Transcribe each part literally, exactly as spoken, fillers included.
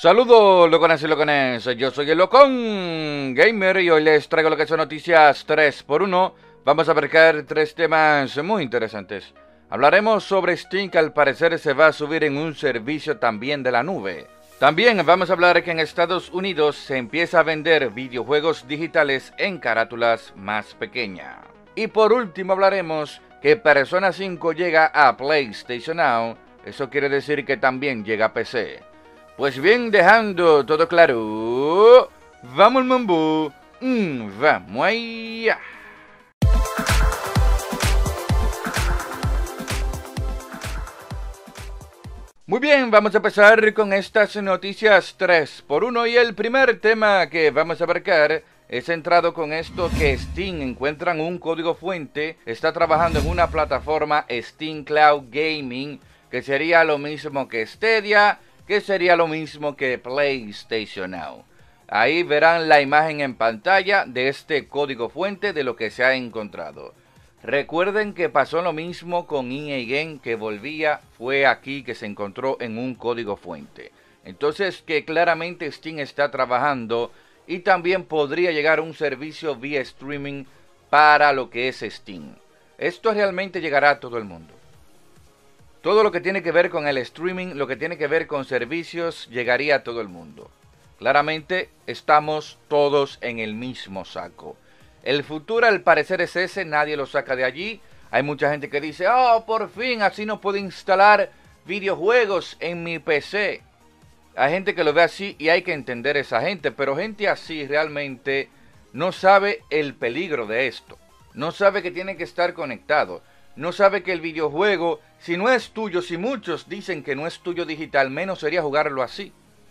Saludos locones y locones, yo soy el Locón Gamer y hoy les traigo lo que son noticias tres por uno. Vamos a abarcar tres temas muy interesantes. Hablaremos sobre Steam, que al parecer se va a subir en un servicio también de la nube. También vamos a hablar que en Estados Unidos se empieza a vender videojuegos digitales en carátulas más pequeñas. Y por último hablaremos que Persona cinco llega a PlayStation Now, eso quiere decir que también llega a P C. Pues bien, dejando todo claro, vamos mambo, mm, vamos allá. Muy bien, vamos a empezar con estas noticias tres por uno y el primer tema que vamos a abarcar es centrado con esto que Steam encuentran un código fuente, está trabajando en una plataforma Steam Cloud Gaming, que sería lo mismo que Stadia, que sería lo mismo que PlayStation Now. Ahí verán la imagen en pantalla de este código fuente de lo que se ha encontrado. Recuerden que pasó lo mismo con E A Game, que volvía, fue aquí que se encontró en un código fuente. Entonces que claramente Steam está trabajando y también podría llegar un servicio vía streaming para lo que es Steam. Esto realmente llegará a todo el mundo. Todo lo que tiene que ver con el streaming, lo que tiene que ver con servicios, llegaría a todo el mundo. Claramente estamos todos en el mismo saco. El futuro al parecer es ese, nadie lo saca de allí. Hay mucha gente que dice, oh, por fin, así no puedo instalar videojuegos en mi P C. Hay gente que lo ve así y hay que entender a esa gente, pero gente así realmente no sabe el peligro de esto. No sabe que tiene que estar conectado. No sabe que el videojuego, si no es tuyo, si muchos dicen que no es tuyo digital, menos sería jugarlo así,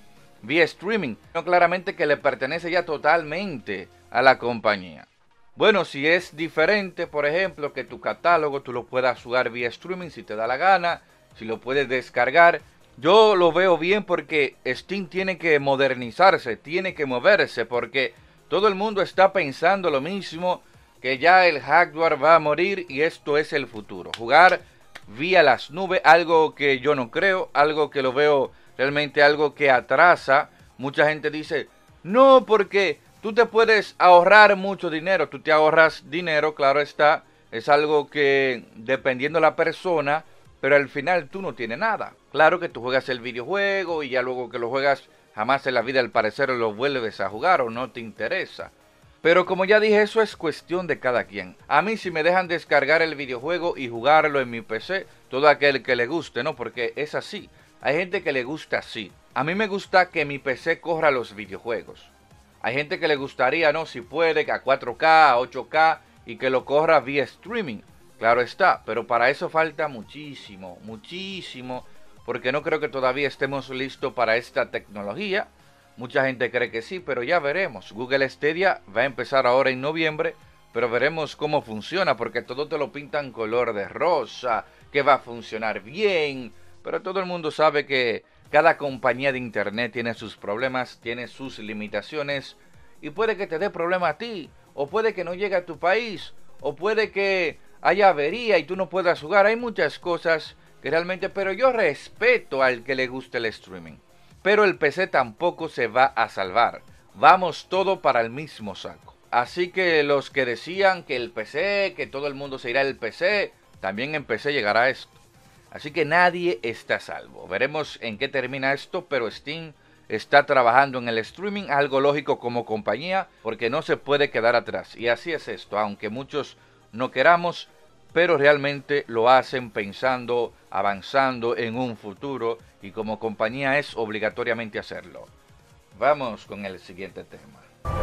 vía streaming. No, claramente que le pertenece ya totalmente a la compañía. Bueno, si es diferente, por ejemplo, que tu catálogo tú lo puedas jugar vía streaming si te da la gana, si lo puedes descargar, yo lo veo bien porque Steam tiene que modernizarse, tiene que moverse, porque todo el mundo está pensando lo mismo, que ya el hardware va a morir y esto es el futuro. Jugar vía las nubes, algo que yo no creo, algo que lo veo realmente algo que atrasa. Mucha gente dice, no, porque tú te puedes ahorrar mucho dinero. Tú te ahorras dinero, claro está, es algo que dependiendo de la persona, pero al final tú no tienes nada. Claro que tú juegas el videojuego y ya luego que lo juegas, jamás en la vida al parecer lo vuelves a jugar o no te interesa. Pero como ya dije, eso es cuestión de cada quien. A mí si me dejan descargar el videojuego y jugarlo en mi P C, todo aquel que le guste, ¿no? Porque es así. Hay gente que le gusta así. A mí me gusta que mi P C corra los videojuegos. Hay gente que le gustaría, ¿no? Si puede, a cuatro K, a ocho K y que lo corra vía streaming. Claro está, pero para eso falta muchísimo, muchísimo. Porque no creo que todavía estemos listos para esta tecnología. Mucha gente cree que sí, pero ya veremos. Google Stadia va a empezar ahora en noviembre, pero veremos cómo funciona, porque todo te lo pintan color de rosa, que va a funcionar bien, pero todo el mundo sabe que cada compañía de internet tiene sus problemas, tiene sus limitaciones, y puede que te dé problema a ti, o puede que no llegue a tu país, o puede que haya avería y tú no puedas jugar. Hay muchas cosas que realmente, pero yo respeto al que le guste el streaming. Pero el P C tampoco se va a salvar. Vamos todo para el mismo saco. Así que los que decían que el P C, que todo el mundo se irá al P C, también en P C llegará esto. Así que nadie está a salvo. Veremos en qué termina esto, pero Steam está trabajando en el streaming, algo lógico como compañía, porque no se puede quedar atrás. Y así es esto, aunque muchos no queramos, pero realmente lo hacen pensando, avanzando en un futuro, y como compañía es obligatoriamente hacerlo. Vamos con el siguiente tema.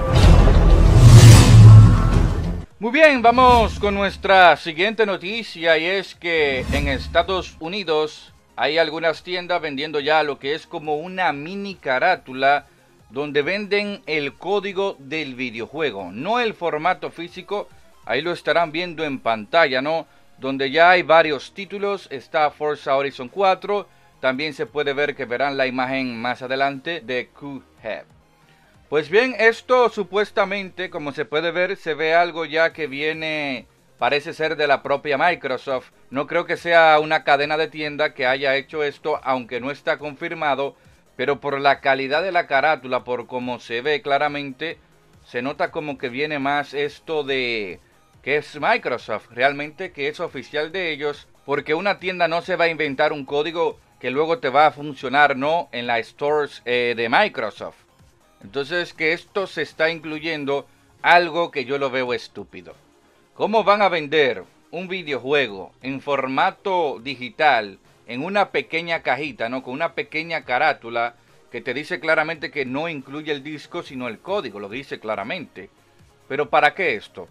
Muy bien, vamos con nuestra siguiente noticia, y es que en Estados Unidos hay algunas tiendas vendiendo ya lo que es como una mini carátula donde venden el código del videojuego, no el formato físico. Ahí lo estarán viendo en pantalla, ¿no? Donde ya hay varios títulos. Está Forza Horizon cuatro. También se puede ver que verán la imagen más adelante de Cuphead. Pues bien, esto supuestamente, como se puede ver, se ve algo ya que viene, parece ser de la propia Microsoft. No creo que sea una cadena de tienda que haya hecho esto, aunque no está confirmado. pero por la calidad de la carátula, por cómo se ve claramente, se nota como que viene más esto de que es Microsoft, realmente que es oficial de ellos, porque una tienda no se va a inventar un código que luego te va a funcionar, ¿no?, en las stores eh, de Microsoft. Entonces, que esto se está incluyendo algo que yo lo veo estúpido. ¿Cómo van a vender un videojuego en formato digital en una pequeña cajita, ¿no?, con una pequeña carátula que te dice claramente que no incluye el disco sino el código? Lo dice claramente. ¿Pero para qué esto?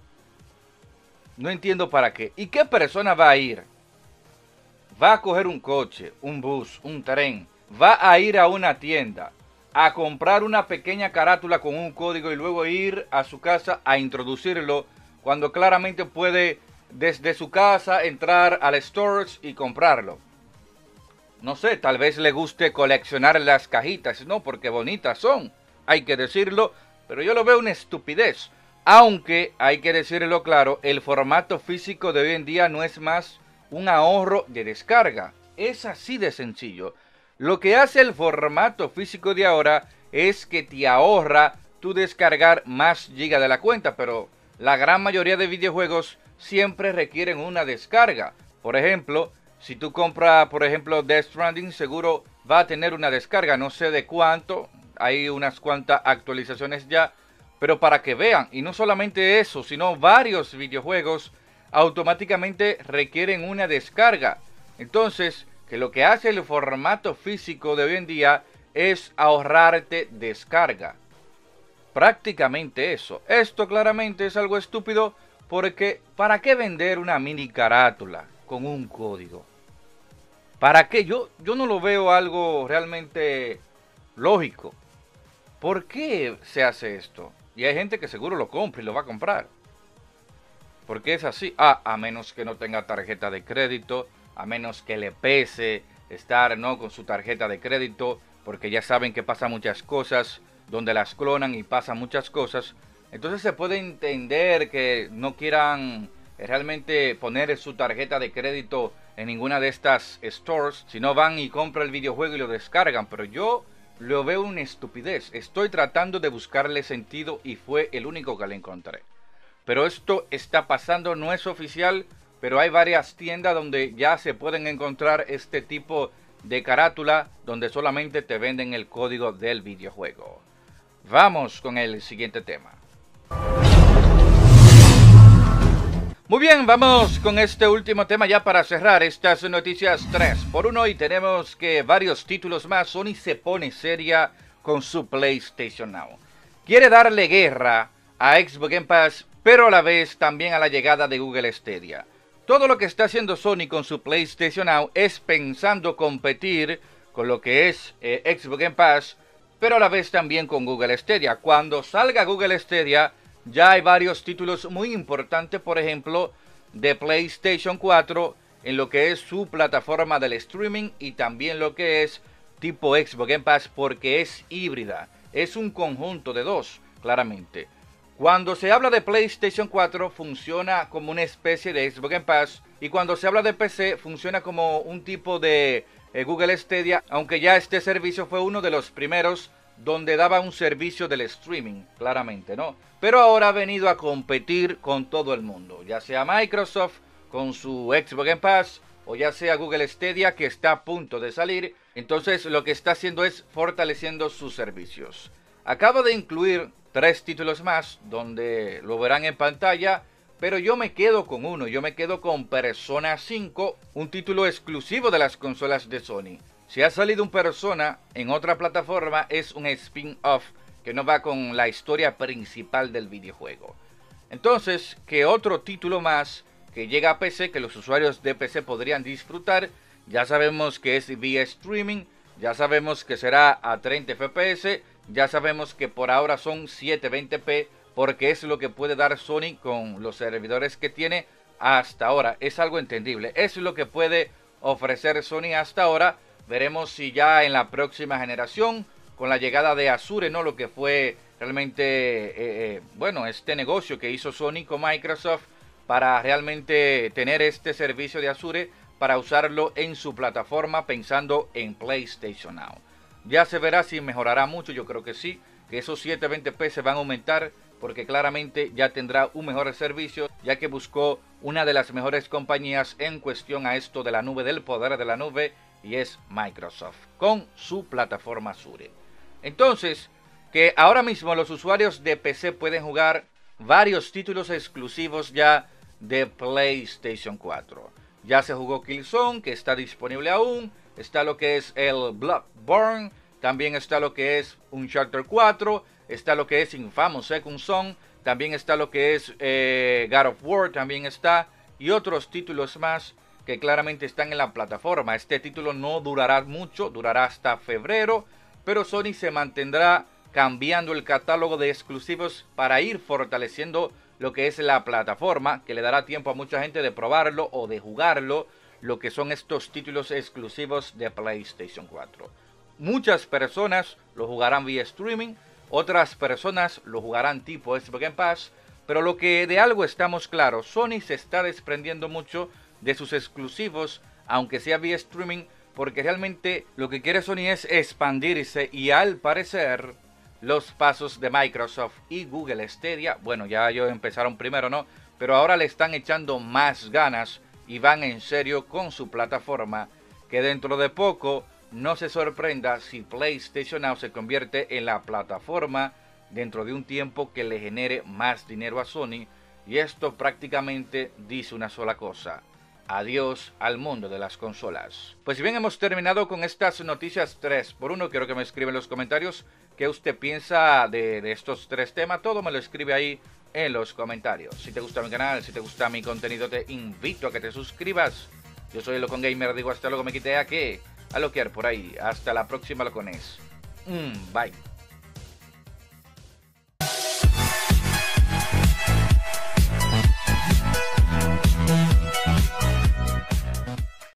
No entiendo para qué. ¿Y qué persona va a ir? Va a coger un coche, un bus, un tren, va a ir a una tienda a comprar una pequeña carátula con un código y luego ir a su casa a introducirlo, cuando claramente puede desde su casa entrar al stores y comprarlo? No sé, tal vez le guste coleccionar las cajitas, no, porque bonitas son, hay que decirlo, pero yo lo veo una estupidez. Aunque, hay que decirlo claro, el formato físico de hoy en día no es más un ahorro de descarga. Es así de sencillo. Lo que hace el formato físico de ahora es que te ahorra tu descargar más gigas de la cuenta, pero la gran mayoría de videojuegos siempre requieren una descarga. Por ejemplo, si tú compras, por ejemplo, Death Stranding, seguro va a tener una descarga, no sé de cuánto, hay unas cuantas actualizaciones ya, pero para que vean, y no solamente eso, sino varios videojuegos automáticamente requieren una descarga. Entonces, que lo que hace el formato físico de hoy en día es ahorrarte descarga. Prácticamente eso. Esto claramente es algo estúpido, porque ¿para qué vender una mini carátula con un código? ¿Para qué? Yo, yo no lo veo algo realmente lógico. ¿Por qué se hace esto? Y hay gente que seguro lo compra y lo va a comprar. ¿Por qué es así? Ah, a menos que no tenga tarjeta de crédito, a menos que le pese estar, ¿no?, con su tarjeta de crédito, porque ya saben que pasan muchas cosas, donde las clonan y pasan muchas cosas. Entonces se puede entender que no quieran realmente poner su tarjeta de crédito en ninguna de estas stores, sino van y compran el videojuego y lo descargan. Pero yo lo veo una estupidez. Estoy tratando de buscarle sentido y fue el único que le encontré. Pero esto está pasando, no es oficial, pero hay varias tiendas donde ya se pueden encontrar este tipo de carátula donde solamente te venden el código del videojuego. Vamos con el siguiente tema. Muy bien, vamos con este último tema ya para cerrar estas noticias tres por uno, y tenemos que varios títulos más. Sony se pone seria con su PlayStation Now. Quiere darle guerra a Xbox Game Pass, pero a la vez también a la llegada de Google Stadia. Todo lo que está haciendo Sony con su PlayStation Now es pensando competir con lo que es eh, Xbox Game Pass, pero a la vez también con Google Stadia. Cuando salga Google Stadia, ya hay varios títulos muy importantes, por ejemplo, de PlayStation cuatro, en lo que es su plataforma del streaming, y también lo que es tipo Xbox Game Pass, porque es híbrida. Es un conjunto de dos, claramente. Cuando se habla de PlayStation cuatro, funciona como una especie de Xbox Game Pass, y cuando se habla de P C, funciona como un tipo de eh, Google Stadia, aunque ya este servicio fue uno de los primeros donde daba un servicio del streaming, claramente, ¿no? Pero ahora ha venido a competir con todo el mundo, ya sea Microsoft con su Xbox Game Pass, o ya sea Google Stadia, que está a punto de salir. Entonces lo que está haciendo es fortaleciendo sus servicios. Acaba de incluir tres títulos más, donde lo verán en pantalla, pero yo me quedo con uno, yo me quedo con Persona cinco, un título exclusivo de las consolas de Sony. Si ha salido un Persona en otra plataforma, es un spin-off que no va con la historia principal del videojuego. Entonces, que otro título más que llega a P C, que los usuarios de P C podrían disfrutar. Ya sabemos que es vía streaming, ya sabemos que será a treinta F P S, ya sabemos que por ahora son setecientos veinte p, porque es lo que puede dar Sony con los servidores que tiene hasta ahora. Es algo entendible, es lo que puede ofrecer Sony hasta ahora. Veremos si ya en la próxima generación, con la llegada de Azure, ¿no?, lo que fue realmente, eh, eh, bueno, este negocio que hizo Sony con Microsoft para realmente tener este servicio de Azure para usarlo en su plataforma pensando en PlayStation Now. Ya se verá si mejorará mucho, yo creo que sí, que esos setecientos veinte p se van a aumentar porque claramente ya tendrá un mejor servicio, ya que buscó una de las mejores compañías en cuestión a esto de la nube, del poder de la nube, y es Microsoft, con su plataforma Azure. Entonces, que ahora mismo los usuarios de P C pueden jugar varios títulos exclusivos ya de PlayStation cuatro. Ya se jugó Killzone, que está disponible aún, está lo que es el Bloodborne, también está lo que es Uncharted cuatro, está lo que es Infamous Second Son, también está lo que es eh, God of War, también está, y otros títulos más que claramente están en la plataforma. Este título no durará mucho, durará hasta febrero, pero Sony se mantendrá cambiando el catálogo de exclusivos para ir fortaleciendo lo que es la plataforma, que le dará tiempo a mucha gente de probarlo o de jugarlo, lo que son estos títulos exclusivos de PlayStation cuatro. Muchas personas lo jugarán vía streaming, otras personas lo jugarán tipo Xbox Game Pass, pero lo que de algo estamos claros, Sony se está desprendiendo mucho de sus exclusivos, aunque sea vía streaming, porque realmente lo que quiere Sony es expandirse, y al parecer los pasos de Microsoft y Google Stadia, bueno, ya ellos empezaron primero, ¿no? Pero ahora le están echando más ganas y van en serio con su plataforma, que dentro de poco no se sorprenda si PlayStation Now se convierte en la plataforma dentro de un tiempo que le genere más dinero a Sony, y esto prácticamente dice una sola cosa: adiós al mundo de las consolas. Pues si bien hemos terminado con estas noticias tres por uno, quiero que me escriba en los comentarios qué usted piensa de, de estos tres temas. Todo me lo escribe ahí en los comentarios. Si te gusta mi canal, si te gusta mi contenido, te invito a que te suscribas. Yo soy Locon Gamer, digo hasta luego, me quité aquí a loquear por ahí. Hasta la próxima, Locones. Mm, bye.